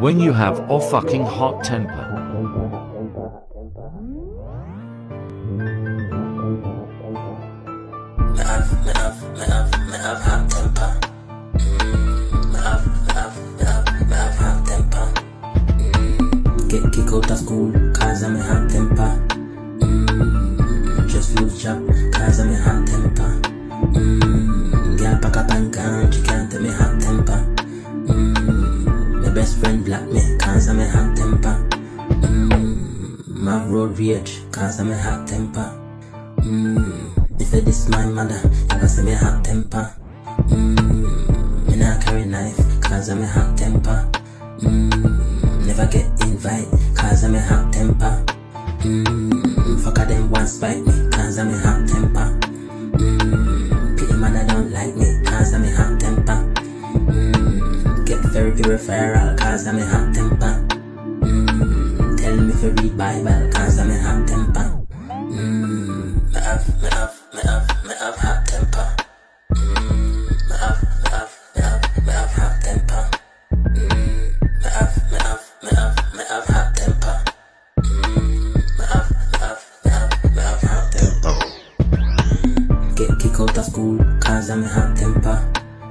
when you have a fucking hot temper. Me have hot temper. Me have hot temper. Get kicked out of school cause I'm a hot temper. Just lose job cause I'm a hot temper. Girl pack up and gone, she can't tell me hot temper. My best friend block me cause I'm a hot temper. My road rage cause I'm a hot temper. If this my mother, you gotta say me hot temper. Me not carry knife cause I'm a hot temper. Never get invite cause I'm a hot temper. Fucker them want spite me cause I'm a hot temper. Pity mother don't like me cause I'm a hot temper. Get therapy referral cause I'm a hot temper. Tell me if you read Bible cause I'm a hot temper. Me have hot temper. Me have hot temper. Me have hot temper. Me have hot temper. Get kicked out of school cause I'm a hot temper.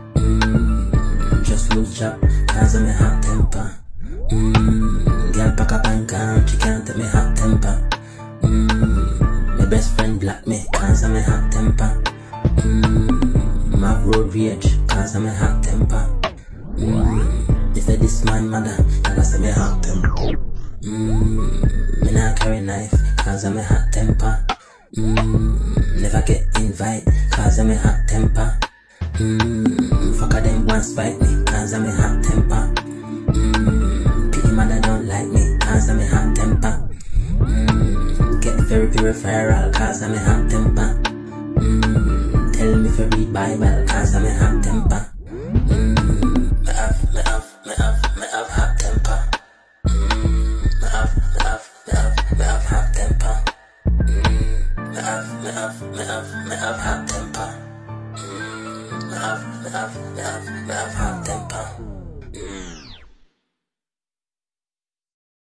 Just lose job cause I'm a hot temper. Girl pack up and gone, she can't take me hot temper. My best friend block me cause I'm a hot temper. My road rage cause I'm a hot temper. If this my mother, you gotta say me hot temper. Me not carry knife cause I'm a hot temper. Never get invite cause I'm a hot temper. Fucker them want spite me cause I'm a hot temper. Pity mother don't like me cause I'm a hot temper. Get therapy referral cause I'm a hot temper. Tell me if you read Bible cause I'm a hot temper. Me have hot temper. Me have hot temper. Me have hot temper. Me have hot